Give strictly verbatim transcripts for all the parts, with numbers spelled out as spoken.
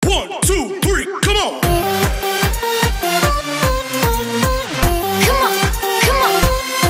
One, two, three, come on! Come on, come on!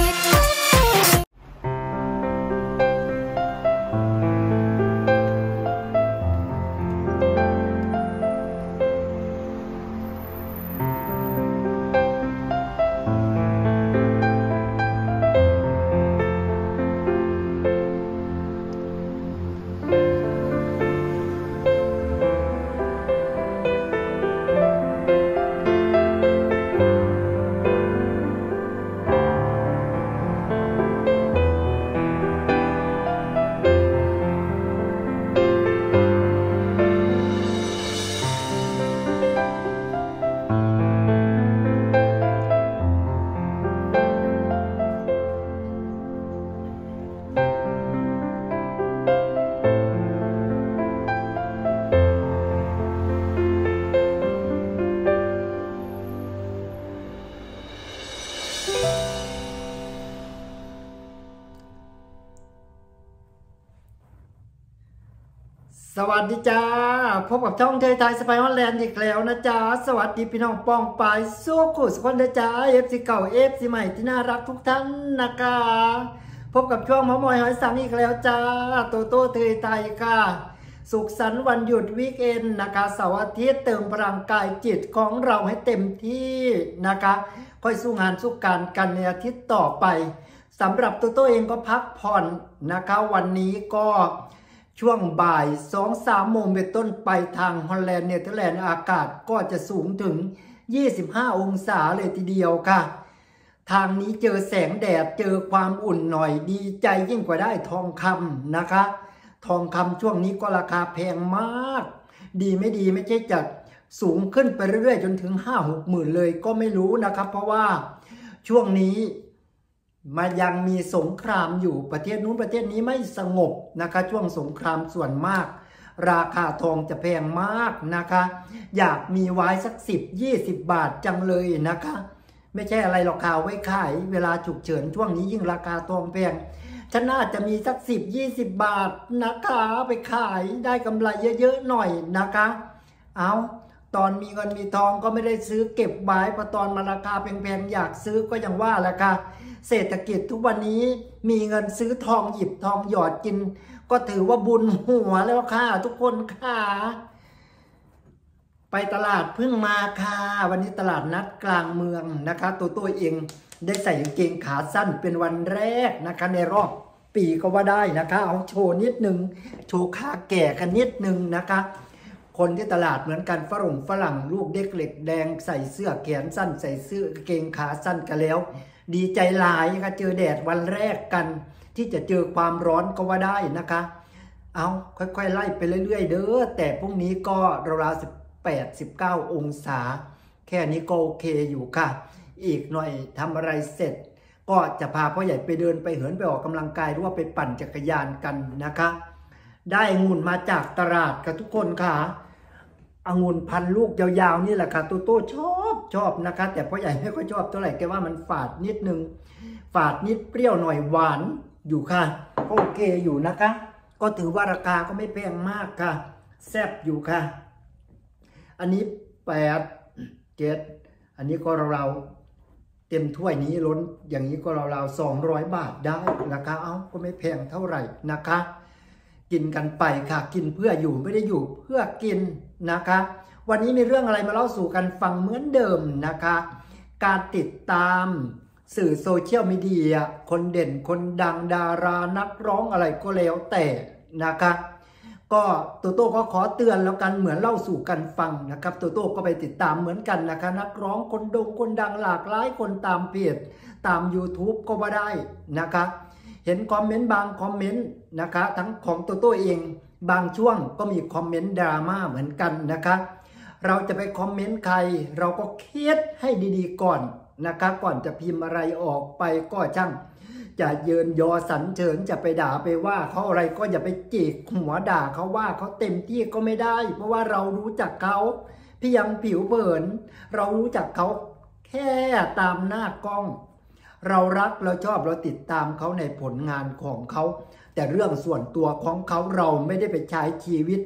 สวัสดีจ้าพบกับช่องเทยไทยสไปฮอลแลนด์อีกแล้วนะจ๊ะสวัสดีพี่น้องป้องปายสู้ขุสคนเด้อจ้าเอฟซีเก่าเอฟซีใหม่ที่น่ารักทุกท่านนะคะพบกับช่วงหมอมอยหอยสังอีกแล้วจ้าโตโต้เทยไทยค่ะสุขสันต์วันหยุดวีคเอนด์นะคะเสาร์อาทิตย์เติมพลังกายจิตของเราให้เต็มที่นะคะค่อยสู้งานสู้การกันในอาทิตย์ต่อไปสำหรับโตโต้เองก็พักผ่อนนะคะวันนี้ก็ช่วงบ่ายสองสามโมงเป็นต้นไปทางฮอลแลนด์เนเธอร์แลนด์อากาศก็จะสูงถึงยี่สิบห้าองศาเลยทีเดียวค่ะทางนี้เจอแสงแดดเจอความอุ่นหน่อยดีใจยิ่งกว่าได้ทองคำนะคะทองคำช่วงนี้ก็ราคาแพงมากดีไม่ดีไม่ใช่จะสูงขึ้นไปเรื่อยๆจนถึงห้าหกหมื่นเลยก็ไม่รู้นะครับเพราะว่าช่วงนี้มายังมีสงครามอยู่ประเทศนู้นประเทศนี้ไม่สงบนะคะช่วงสงครามส่วนมากราคาทองจะแพงมากนะคะอยากมีไว้สักสิบยี่สิบบาทจังเลยนะคะไม่ใช่อะไรหรอกข่าวไว้ขายเวลาฉุกเฉินช่วงนี้ยิ่งราคาทองแพงฉันน่าจะมีสักสิบยี่สิบบาทนะคะไปขายได้กำไรเยอะๆหน่อยนะคะเอาตอนมีเงินมีทองก็ไม่ได้ซื้อเก็บไว้พอตอนมาราคาแพงๆอยากซื้อก็ยังว่าแหละค่ะเศรษฐกิจทุกวันนี้มีเงินซื้อทองหยิบทองหยอดกินก็ถือว่าบุญหัวแล้วค่ะทุกคนค่ะไปตลาดเพิ่งมาค่ะวันนี้ตลาดนัดกลางเมืองนะคะตัวตัวเองได้ใส่กางเกงขาสั้นเป็นวันแรกนะคะในรอบปีก็ว่าได้นะคะเอาโชว์นิดนึงโชว์ขาแก่กันนิดนึงนะคะคนที่ตลาดเหมือนกันฝรั่งฝรั่งลูกเด็กเหล็กแดงใส่เสื้อแขนสั้นใส่เสื้อกางเกงขาสั้นกันแล้วดีใจหลายค่ะเจอแดดวันแรกกันที่จะเจอความร้อนก็ว่าได้นะคะเอาค่อยๆไล่ไปเรื่อยๆเด้อแต่พรุ่งนี้ก็ราวๆสิบแปด สิบเก้าองศาแค่นี้ก็โอเคอยู่ค่ะอีกหน่อยทำอะไรเสร็จก็จะพาพ่อใหญ่ไปเดินไปเหินไปออกกำลังกายหรือว่าไปปั่นจักรยานกันนะคะได้องุ่นมาจากตลาดค่ะทุกคนค่ะองุ่นพันลูกยาวๆนี่แหละค่ะตัวโตชอบชอบนะคะแต่พ่อใหญ่ไม่ค่อยชอบเท่าไหร่แกว่ามันฝาดนิดนึงฝาดนิดเปรี้ยวหน่อยหวานอยู่ค่ะโอเคอยู่นะคะก็ถือว่าราคาก็ไม่แพงมากค่ะแซ่บอยู่ค่ะอันนี้แปดเจ็ดอันนี้ก็เราๆเต็มถ้วยนี้ล้นอย่างนี้ก็เราๆสองร้อยบาทได้ราคาเอ้าก็ไม่แพงเท่าไหร่นะคะกินกันไปค่ะกินเพื่ออยู่ไม่ได้อยู่เพื่อกินนะคะวันนี้มีเรื่องอะไรมาเล่าสู่กันฟังเหมือนเดิมนะคะการติดตามสื่อโซเชียลมีเดียคนเด่นคนดังดารานักร้องอะไรก็แล้วแต่นะคะก็โตโต้ก็ขอเตือนแล้วกันเหมือนเล่าสู่กันฟังนะครับโตโต้ก็ไปติดตามเหมือนกันนะคะนักร้องคนดงคนดังหลากหลายคนตามเพจตาม YouTube ก็ว่าได้นะคะเห็นคอมเมนต์บางคอมเมนต์นะคะทั้งของโตโต้เองบางช่วงก็มีคอมเมนต์ดราม่าเหมือนกันนะคะเราจะไปคอมเมนต์ใครเราก็คิดให้ดีๆก่อนนะคะก่อนจะพิมพ์อะไรออกไปก็ช่างจะเยินยอสรรเสริญจะไปด่าไปว่าเขาอะไรก็อย่าไปจิกหัวด่าเขาว่าเขาเต็มที่ก็ไม่ได้เพราะว่าเรารู้จักเขาเพียงผิวเผินเรารู้จักเขาแค่ตามหน้ากล้องเรารักเราชอบเราติดตามเขาในผลงานของเขาแต่เรื่องส่วนตัวของเขาเราไม่ได้ไปใช้ชีวิต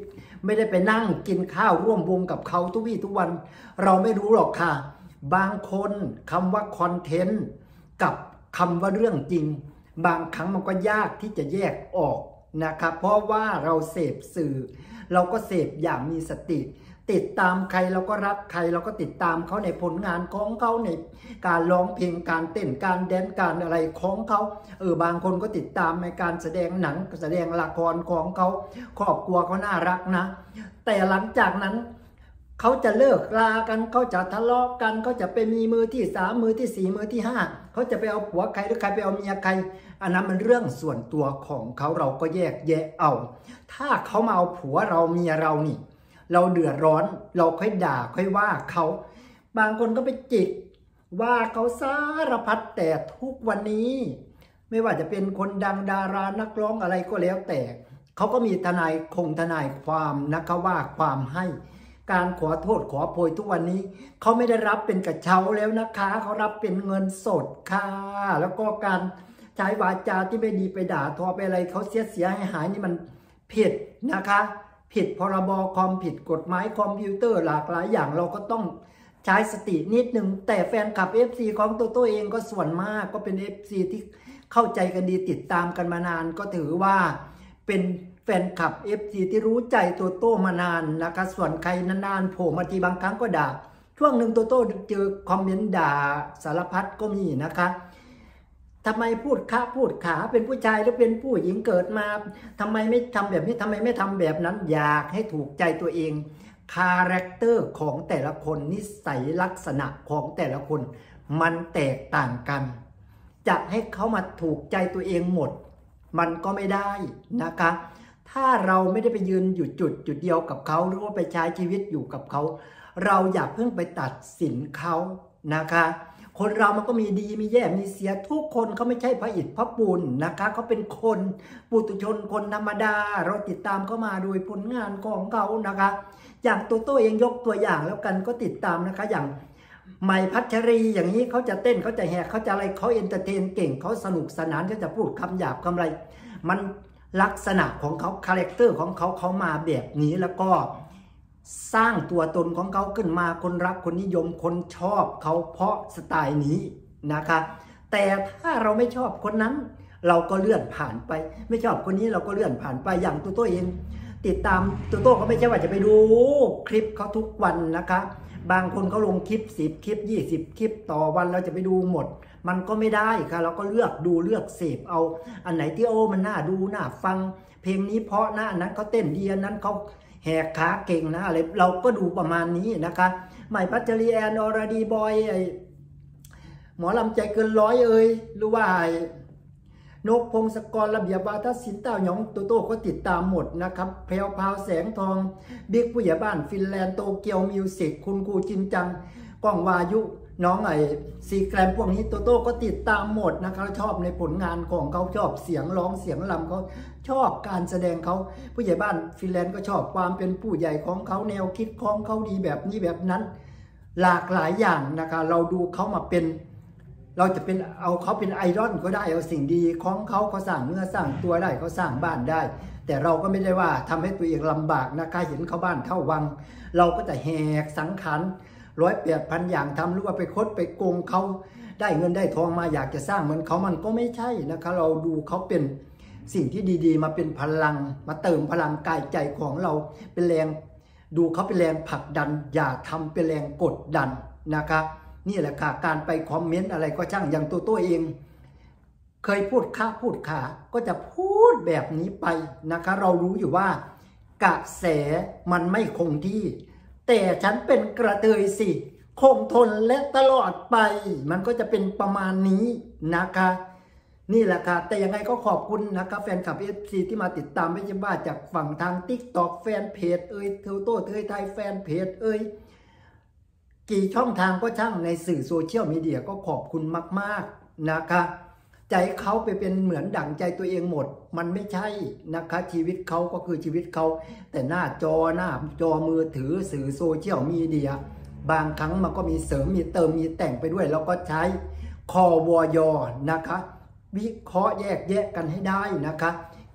ไม่ได้ไปนั่งกินข้าวร่วมวงกับเขาทุกวี่ทุกวันเราไม่รู้หรอกค่ะบางคนคำว่าคอนเทนต์กับคำว่าเรื่องจริงบางครั้งมันก็ยากที่จะแยกออกนะครับเพราะว่าเราเสพสื่อเราก็เสพอย่างมีสติติดตามใครเราก็รักใครเราก็ติดตามเขาในผลงานของเขาในการร้องเพลงการเต้นการแดนการอะไรของเขาเออบางคนก็ติดตามในการแสดงหนังแสดงละครของเขาครอบครัวเขาน่ารักนะแต่หลังจากนั้นเขาจะเลิกลากันเขาจะทะเลาะกันเขาจะไปมีมือที่สามมือที่สี่มือที่ห้าเขาจะไปเอาผัวใครหรือใครไปเอาเมียใครอันนั้นมันเรื่องส่วนตัวของเขาเราก็แยกแยะเอาถ้าเขามาเอาผัวเราเมียเรานี่เราเดือดร้อนเราค่อยด่าค่อยว่าเขาบางคนก็ไปจิกว่าเขาสารพัดแต่ทุกวันนี้ไม่ว่าจะเป็นคนดังดารานักร้องอะไรก็แล้วแต่เขาก็มีทนายคงทนายความนะคะว่าความให้การขอโทษขอโพยทุกวันนี้เขาไม่ได้รับเป็นกระเช้าแล้วนะคะเขารับเป็นเงินสดค่ะแล้วก็การใช้วาจาที่ไม่ดีไปด่าทอไปอะไรเขาเสียเสียให้หายนี่มันผิดนะคะผิดพรบคอมผิดกฎหมายคอมพิวเตอร์หลากหลายอย่างเราก็ต้องใช้สตินิดหนึ่งแต่แฟนคลับ เอฟ ซี ของตัวตัวเองก็ส่วนมากก็เป็น เอฟ ซี ที่เข้าใจกันดีติดตามกันมานานก็ถือว่าเป็นแฟนคลับ เอฟ ซี ที่รู้ใจตัวโต้มานานนะคะส่วนใครนานๆโผล่มาทีบางครั้งก็ด่าช่วงหนึ่งตัวโต้เจอคอมเมนต์ด่าสารพัดก็มีนะคะทำไมพูดค้าพูดขาเป็นผู้ชายหรือเป็นผู้หญิงเกิดมาทำไมไม่ทำแบบนี้ทำไมไม่ทำแบบนั้นอยากให้ถูกใจตัวเองคาแรคเตอร์ของแต่ละคนนิสัยลักษณะของแต่ละคนมันแตกต่างกันจะให้เขามาถูกใจตัวเองหมดมันก็ไม่ได้นะคะถ้าเราไม่ได้ไปยืนอยู่จุดจุดเดียวกับเขาหรือว่าไปใช้ชีวิตอยู่กับเขาเราอย่าเพิ่งไปตัดสินเขานะคะคนเรามันก็มีดีมีแย่มีเสียทุกคนเขาไม่ใช่พระอิฐพระปูนนะคะเขาเป็นคนปุถุชนคนธรรมดาเราติดตามเขามาโดยผลงานของเขานะคะอย่างตัวตัวเองยกตัวอย่างแล้วกันก็ติดตามนะคะอย่างใหม่พัชรีอย่างนี้เขาจะเต้นเขาจะแหกเขาจะอะไรเขาเอนเตอร์เทนเก่งเขาสนุกสนานเขาจะพูดคำหยาบคำอะไรมันลักษณะของเขาคาแรคเตอร์ของเขาเขามาแบบนี้แล้วก็สร้างตัวตนของเขาขึ้นมาคนรักคนนิยมคนชอบเขาเพราะสไตล์นี้นะคะแต่ถ้าเราไม่ชอบคนนั้นเราก็เลื่อนผ่านไปไม่ชอบคนนี้เราก็เลื่อนผ่านไปอย่างตัวตัวเองติดตามตัวตัวเขาไม่ใช่ว่าจะไปดูคลิปเขาทุกวันนะคะบางคนเขาลงคลิปสิบคลิปยี่สิบคลิปต่อวันเราจะไปดูหมดมันก็ไม่ได้ค่ะเราก็เลือกดูเลือกเสพเอาอันไหนที่โอ้มันน่าดูน่าฟังเพลงนี้เพราะนะอันนั้นเขาเต้นดีอันนั้นเขาแหกขาเก่งนะอะไรเราก็ดูประมาณนี้นะคะใหม่พัชรีแอนอรดีบอยไอหมอลำใจเกินร้อยเอ่ยหรือว่านกพงศกรระเบียบวาทศิลป์เต้าหยองโตโต้ก็ติดตามหมดนะครับแพรวพาวแสงทองบิ๊กผู้ใหญ่บ้านฟินแลนด์โตเกียวมิวสิกคุณครูจินจังก้องวายุน้องไอซีแกรมพวกนี้โตโต้ก็ติดตามหมดนะคะชอบในผลงานของเขาชอบเสียงร้องเสียงลำเขาชอบการแสดงเขาผู้ใหญ่บ้านฟินแลนด์ก็ชอบความเป็นผู้ใหญ่ของเขาแนวคิดของเขาดีแบบนี้แบบนั้นหลากหลายอย่างนะคะเราดูเขามาเป็นเราจะเป็นเอาเขาเป็นไอดอลก็ได้เอาสิ่งดีของเขาเขาสร้างเนื้อสร้างตัวได้เขาสร้างบ้านได้แต่เราก็ไม่ได้ว่าทำให้ตัวเองลำบากนะคะเห็นเขาบ้านเข้าวังเราก็จะแหกสังขารร้อยแปดพันอย่างทำหรือว่าไปคดไปโกงเขาได้เงินได้ทองมาอยากจะสร้างเหมือนเขามันก็ไม่ใช่นะคะเราดูเขาเป็นสิ่งที่ดีๆมาเป็นพลังมาเติมพลังกายใจของเราเป็นแรงดูเขาเป็นแรงผลักดันอย่าทำเป็นแรงกดดันนะคะนี่แหละค่ะการไปคอมเมนต์อะไรก็ช่างอย่างตัวตัวเองเคยพูดค้าพูดขาก็จะพูดแบบนี้ไปนะคะเรารู้อยู่ว่ากระแสมันไม่คงที่แต่ฉันเป็นกระเทยสิคงทนและตลอดไปมันก็จะเป็นประมาณนี้นะคะนี่แหละค่ะแต่ยังไงก็ขอบคุณนะคะแฟนคลับ เอฟ ซี ที่มาติดตามไม่ใช่ว่าจากฝั่งทาง ติ๊กต็อก แฟนเพจเอ่ยเทวโต้เทยไทยแฟนเพจเอ่ยกี่ช่องทางก็ช่างในสื่อโซเชียลมีเดียก็ขอบคุณมากๆนะคะใจเขาไปเป็นเหมือนดั่งใจตัวเองหมดมันไม่ใช่นะคะชีวิตเขาก็คือชีวิตเขาแต่หน้าจอหน้าจอมือถือสื่อโซเชียลมีเดียบางครั้งมันก็มีเสริมมีเติมมีแต่งไปด้วยแล้วก็ใช้คอวอยนะคะวิเคราะห์แยกแยะกันให้ได้นะคะ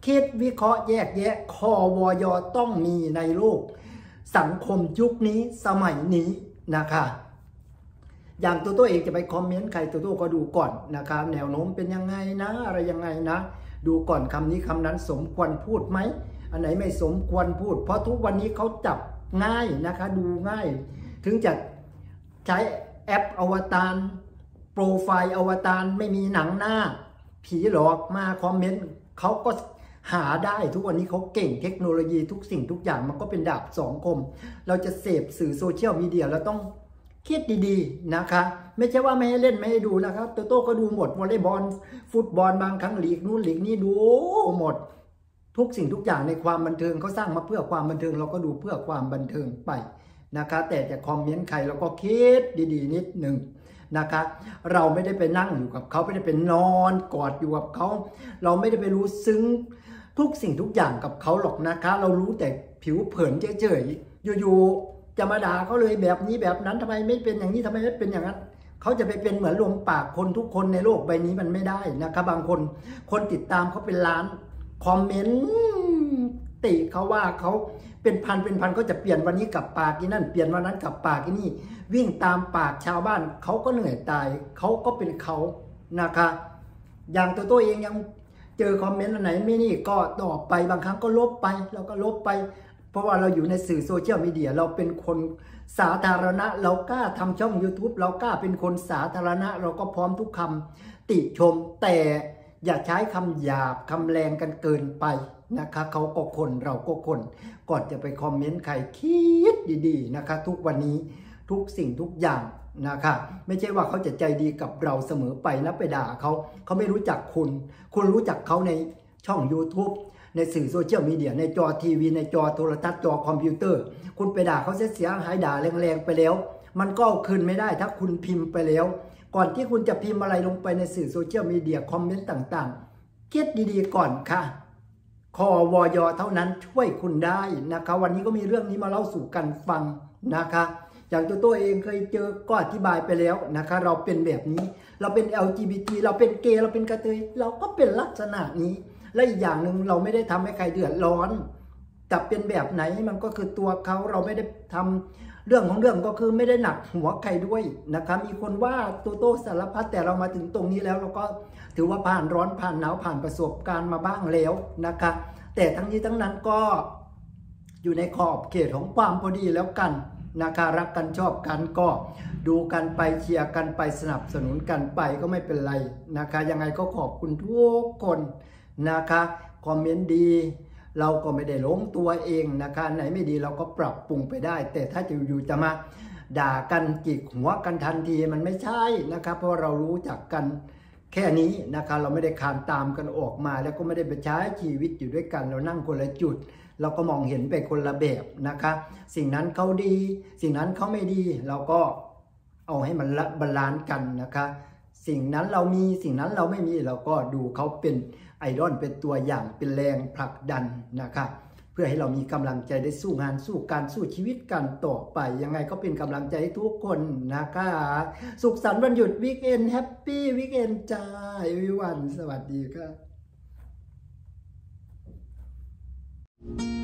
คิดวิเคราะห์แยกแยะคอวอยต้องมีในโลกสังคมยุคนี้สมัยนี้นะคะอย่างตัวตัวเองจะไปคอมเมนต์ใครตัวตัวก็ดูก่อนนะคะแนวโน้มเป็นยังไงนะอะไรยังไงนะดูก่อนคำนี้คำนั้นสมควรพูดไหมอันไหนไม่สมควรพูดเพราะทุกวันนี้เขาจับง่ายนะคะดูง่ายถึงจะใช้แอปอวตารโปรไฟล์อวตารไม่มีหนังหน้าผีหลอกมาคอมเมนต์เขาก็หาได้ทุกวันนี้เขาเก่งเทคโนโลยีทุกสิ่งทุกอย่างมันก็เป็นดาบสองคมเราจะเสพสื่อโซเชียลมีเดียเราต้องคิดดีๆนะคะไม่ใช่ว่าไม่ให้เล่นไม่ให้ดูนะครับโตโต้ก็ดูหมดวอลเลย์บอลฟุตบอลบางครั้งลีกนู้นลีกนี้ดูหมดทุกสิ่งทุกอย่างในความบันเทิงเขาสร้างมาเพื่อความบันเทิงเราก็ดูเพื่อความบันเทิงไปนะคะแต่จะคอมเมนต์ใครเราก็คิดดีๆนิดหนึ่งนะคะเราไม่ได้ไปนั่งอยู่กับเขาไม่ได้ไปนอนกอดอยู่กับเขาเราไม่ได้ไปรู้ซึ้งทุกสิ่งทุกอย่างกับเขาหรอกนะคะเรารู้แต่ผิวเผินเฉยๆอยู่ๆจะมาด่าเขาเลยแบบนี้แบบนั้นทำไมไม่เป็นอย่างนี้ทำไมไม่เป็นอย่างนั้นเขาจะไปเป็นเหมือนลมปากคนทุกคนในโลกใบนี้มันไม่ได้นะคะบางคนคนติดตามเขาเป็นล้านคอมเมนต์ติเขาว่าเขาเป็นพันเป็นพันก็จะเปลี่ยนวันนี้กับปากที่นั่นเปลี่ยนวันนั้นกับปากที่นี่วิ่งตามปากชาวบ้านเขาก็เหนื่อยตายเขาก็เป็นเขานะคะอย่างตัวตัวเองยังเจอคอมเมนต์อันไหนไม่นี่ก็ตอบไปบางครั้งก็ลบไปเราก็ลบไปเพราะว่าเราอยู่ในสื่อโซเชียลมีเดียเราเป็นคนสาธารณะเรากล้าทำช่อง YouTube เรากล้าเป็นคนสาธารณะเราก็พร้อมทุกคำติชมแต่อย่าใช้คำหยาบคำแรงกันเกินไปนะคะเขาก็คนเราก็คนก่อนจะไปคอมเมนต์ใครคิดดีๆนะคะทุกวันนี้ทุกสิ่งทุกอย่างนะคะไม่ใช่ว่าเขาจะใจดีกับเราเสมอไปนะไปด่าเขาเขาไม่รู้จักคุณคุณรู้จักเขาในช่อง YouTube ในสื่อโซเชียลมีเดียในจอทีวีในจอโทรทัศน์จอคอมพิวเตอร์คุณไปด่าเขาเสียหายด่าแรงๆไปแล้วมันก็เอาคืนไม่ได้ถ้าคุณพิมพ์ไปแล้วก่อนที่คุณจะพิมพ์อะไรลงไปในสื่อโซเชียลมีเดียคอมเมนต์ต่างๆคิดดีๆก่อนค่ะคอวอยเท่านั้นช่วยคุณได้นะคะวันนี้ก็มีเรื่องนี้มาเล่าสู่กันฟังนะคะอย่างตัวตัวเองเคยเจอก็อธิบายไปแล้วนะคะเราเป็นแบบนี้เราเป็น แอล จี บี ที เราเป็นเกย์เราเป็นกระเทยเราก็เป็นลักษณะนี้และอีกอย่างหนึ่งเราไม่ได้ทำให้ใครเดือดร้อนแต่เป็นแบบไหนมันก็คือตัวเขาเราไม่ได้ทำเรื่องของเรื่องก็คือไม่ได้หนักหัวใครด้วยนะคะมีคนว่าตัวโตสารพัดแต่เรามาถึงตรงนี้แล้วเราก็ถือว่าผ่านร้อนผ่านหนาวผ่านประสบการณ์มาบ้างแล้วนะคะแต่ทั้งนี้ทั้งนั้นก็อยู่ในขอบเขตของความพอดีแล้วกันนะคะรักกันชอบกันก็ดูกันไปเชียร์กันไปสนับสนุนกันไปก็ไม่เป็นไรนะคะยังไงก็ขอบคุณทุกคนนะคะคอมเมนต์ดีเราก็ไม่ได้หลงตัวเองนะคะไหนไม่ดีเราก็ปรับปรุงไปได้แต่ถ้าจะอยู่จะมาด่ากันจิกหัวกันทันทีมันไม่ใช่นะคะเพราะเรารู้จักกันแค่นี้นะคะเราไม่ได้คานตามกันออกมาแล้วก็ไม่ได้ไปใช้ชีวิตอยู่ด้วยกันเรานั่งคนละจุดเราก็มองเห็นไปคนละแบบนะคะสิ่งนั้นเขาดีสิ่งนั้นเขาไม่ดีเราก็เอาให้มันบาลานซ์กันนะคะสิ่งนั้นเรามีสิ่งนั้นเราไม่มีเราก็ดูเขาเป็นไอดอลเป็นตัวอย่างเป็นแรงผลักดันนะคะเพื่อให้เรามีกำลังใจได้สู้งานสู้การสู้ชีวิตกันต่อไปยังไงก็เป็นกำลังใจให้ทุกคนนะคะสุขสันต์วันหยุดวีคเอนด์แฮปปี้วีคเอนด์จ้าเอวีวันสวัสดีครับ